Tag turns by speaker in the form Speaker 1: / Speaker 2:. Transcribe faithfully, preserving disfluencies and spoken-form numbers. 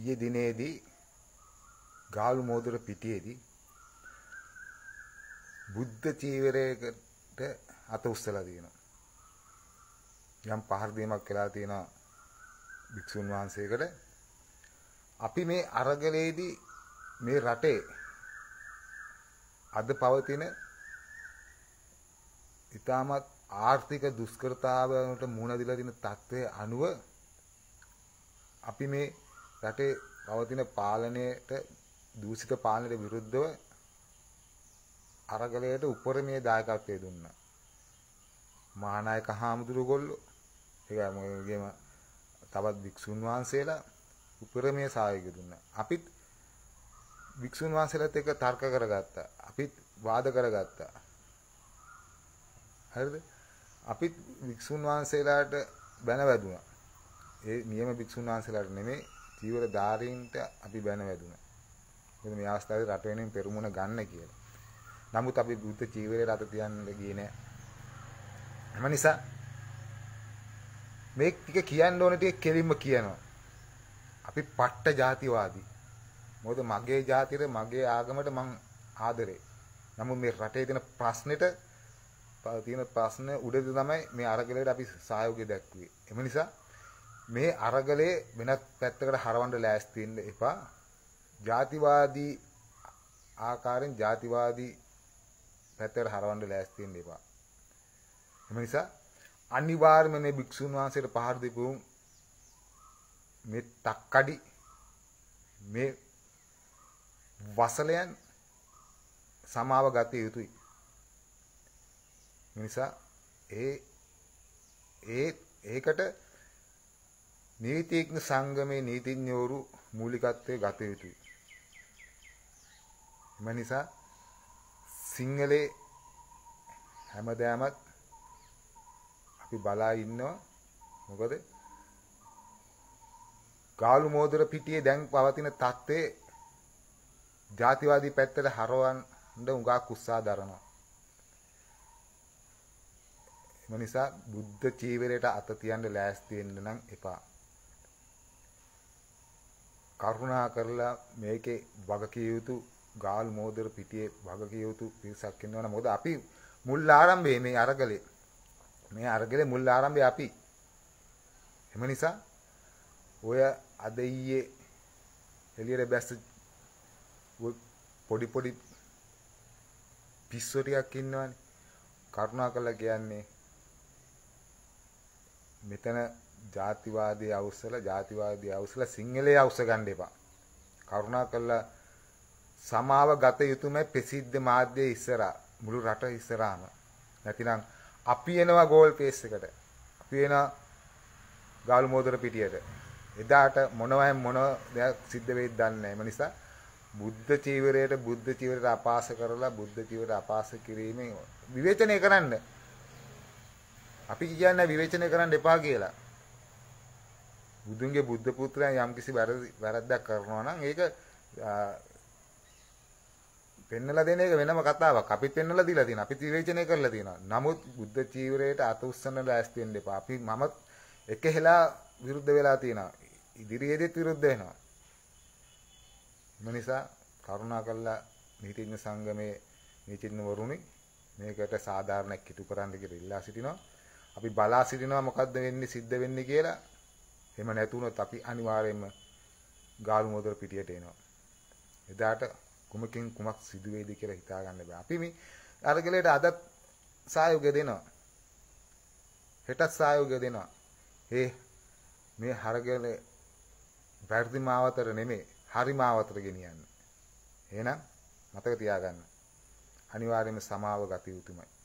Speaker 1: ඊයේ දිනේදී ගාලු මෝදර පිටියේදී බුද්ධ චීවරයකට අත උස්සලා තියෙනවා. යම් පහර දීමක් කළා තියෙනවා භික්ෂුන් වහන්සේකට. අපි මේ අරගලේදී මේ රටේ අද පවතින ඉතාමත් ආර්ථික දුෂ්කරතාවලට මුහුණ දීලා තියෙන තත්ත්වයේ අනුව අපි මේ රටේ පවතින පාලනයට දූෂිත පාලනයට විරුද්ධව අරගලයට උපරිමයේ දායකත්වය දුන්නා. මහානායක හාමුදුරුවෝ ඒගොල්ලෝ තවත් භික්ෂුන් වහන්සේලා උපරිමයේ සහයෝගය දුන්නා. අපිත් භික්ෂුන් වහන්සේලාත් එක්ක තර්ක කරගත්තා. අපිත් වාද කරගත්තා. හරිද? අපිත් භික්ෂුන් වහන්සේලාට බැන වැදුනා. ඒ නියම භික්ෂුන් වහන්සේලාට නෙමෙයි චීවර ධාරීන්ට අපි බැන වැදුනා. මොකද මේ අවස්ථාවේ රට වෙනින් පෙරමුණ ගන්න කියලා. නමුත් අපි බුද්ධ චීවරේ රට තියන්න ගියේ නෑ. එම නිසා මේ ටික කියන්න ඕන ටික කෙලින්ම කියනවා. අපි පට්ට ජාතිවාදී. මොකද මගේ ජාතියට මගේ ආගමට මං ආදරේ. නමුත් මේ රටේ තියෙන ප්‍රශ්නෙට තියෙන ප්‍රශ්න උඩදී තමයි මේ අරගලයට අපි සහයෝගය දැක්ුවේ. එම නිසා මේ අරගලේ වෙනත් පැත්තකට හරවන්න ලෑස්ති වෙන්න එපා. ජාතිවාදී ආකාරයෙන් ජාතිවාදී පැත්තකට හරවන්න ලෑස්ති වෙන්න එපා. එම නිසා අනිවාර්යයෙන්ම මේ භික්ෂුන් වහන්සේට පහර දීපු මේ තක්කඩි මේ වසලයන් සමාව ගත යුතුයි. නිසා ඒ ඒ ඒකට නීතිඥ සංගමේ නීතිඥවරු මූලිකත්වයේ ගත යුතුයි. එම නිසා සිංහලේ හැමදාමත් අපි බලා ඉන්නවා. මොකද ගාලු මෝදර පිටියේ දැන් පවතින තත්ත්වයේ ජාතිවාදී පැත්තට හරවන්න උඟා කුස්සා දරනවා. එම නිසා බුද්ධ චීවරයට අත තියන්න ලෑස්ති වෙන්න නම් එපා. කරුණා කරලා මේකේ වගකිය යුතු ගාල් මෝදර පිටියේ වගකිය යුතු පිරිසක් ඉන්නවනේ. මොකද අපි මුල් ආරම්භයේ මේ අරගලේ මේ අරගලේ මුල් ආරම්භයේ අපි. එම නිසා ඔය අද ඊයේ එළියට බැස්ස පොඩි පොඩි පිස්සෝ ටිකක් ඉන්නවනේ. කරුණා කරලා කියන්නේ මෙතන ජාතිවාදී අවුස්සලා ජාතිවාදී අවුස්සලා සිංහලයේ අවුස්ස ගන්න එපා. කරුණා කරලා සමාව ගත යුතුමයි ප්‍රසිද්ධ මාධ්‍යයේ ඉස්සරහා මුළු රට ඉස්සරහාම. නැතිනම් අපි එනවා ගෝල් කේස් එකට. අපි එනවා ගාලු මෝදර පිටියට. එදාට මොනවයින් මොන දෙයක් සිද්ධ වෙයිද දන්නේ නැහැ. ඒ නිසා බුද්ධ චීවරයට බුද්ධ චීවරයට අපාස කරලා බුද්ධ චීවරයට අපාස කිරීමෙන් විවේචනය කරන්න. අපි කියන්නේ විවේචනය කරන්න එපා කියලා. බුදුන්ගේ බුද්ධ පුත්‍රයන් යම්කිසි වැරද්දක් කරනවා නම් ඒක පෙන්නලා දෙන එක වෙනම කතාවක්. අපිත් පෙන්නලා දීලා තියෙනවා. අපිත් විවේචනය කරලා තියෙනවා. නමුත් බුද්ධ චීවරයට අත උස්සන්න ලෑස්ති වෙන්න එපා. අපි මමත් එකහෙලා විරුද්ධ වෙලා තියෙනවා. ඉදිරියේදීත් විරුද්ධ වෙනවා. ඒ නිසා කරුණා කරලා නීතිඥ සංගමේ නීතිඥවරුනි මේකට සාධාරණයක් ඉටු කරන්න කියලා ඉල්ලා සිටිනවා. අපි බලා සිටිනවා මොකද්ද වෙන්නේ සිද්ධ වෙන්නේ කියලා. එහෙම නැතුනොත් අපි අනිවාර්යයෙන්ම ගාලු මෝදර පිටියට එනවා. එදාට කුමකින් කුමක් සිදු වෙයිද කියලා හිතා ගන්න බෑ. අපි මේ අරගලයට අදත් සහයෝගය දෙනවා. හෙටත් සහයෝගය දෙනවා. ඒ මේ හරගලේ වැරදි මාවතර නෙමෙයි හරි මාවතර ගෙනියන්න. එහෙනම් මතක තියාගන්න. අනිවාර්යයෙන්ම සමාව ගත යුතුමයි.